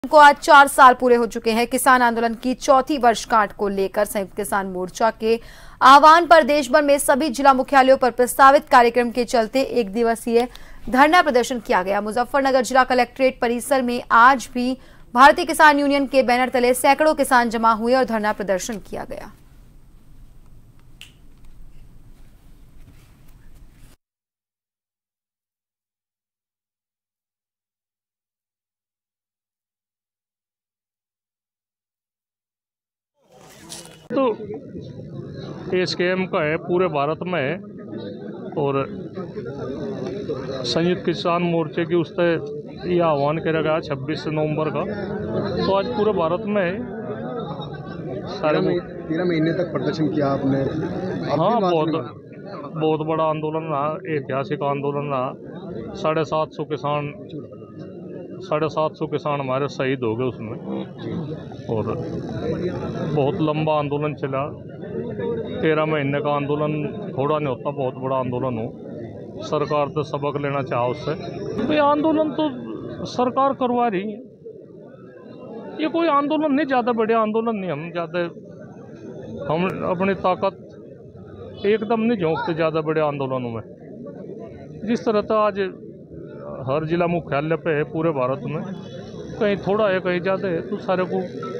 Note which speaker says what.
Speaker 1: को आज 4 साल पूरे हो चुके हैं। किसान आंदोलन की चौथी वर्षगांठ को लेकर संयुक्त किसान मोर्चा के आह्वान पर देश भर में सभी जिला मुख्यालयों पर प्रस्तावित कार्यक्रम के चलते एक दिवसीय धरना प्रदर्शन किया गया। मुजफ्फरनगर जिला कलेक्ट्रेट परिसर में आज भी भारतीय किसान यूनियन के बैनर तले सैकड़ों किसान जमा हुए और धरना प्रदर्शन किया गया।
Speaker 2: तो एसकेएम का है पूरे भारत में है और संयुक्त किसान मोर्चे की उस पर यह आह्वान किया गया 26 नवंबर का। तो आज पूरे भारत में है।
Speaker 3: 13 महीने तक प्रदर्शन किया आपने।
Speaker 2: हाँ, बहुत बड़ा आंदोलन रहा, ऐतिहासिक आंदोलन रहा। 750 किसान हमारे शहीद हो गए उसमें और बहुत लंबा आंदोलन चला। 13 महीने का आंदोलन थोड़ा नहीं होता, बहुत बड़ा आंदोलन हो। सरकार तो सबक लेना चाहा उससे। तो ये आंदोलन तो सरकार करवा रही है। ये कोई आंदोलन नहीं, ज़्यादा बड़े आंदोलन नहीं। हम अपनी ताकत एकदम नहीं झोंकते ज़्यादा बड़े आंदोलनों में। जिस तरह तो आज हर जिला मुख्यालय पे है पूरे भारत में, कहीं थोड़ा है कहीं ज़्यादा है, तो सारे को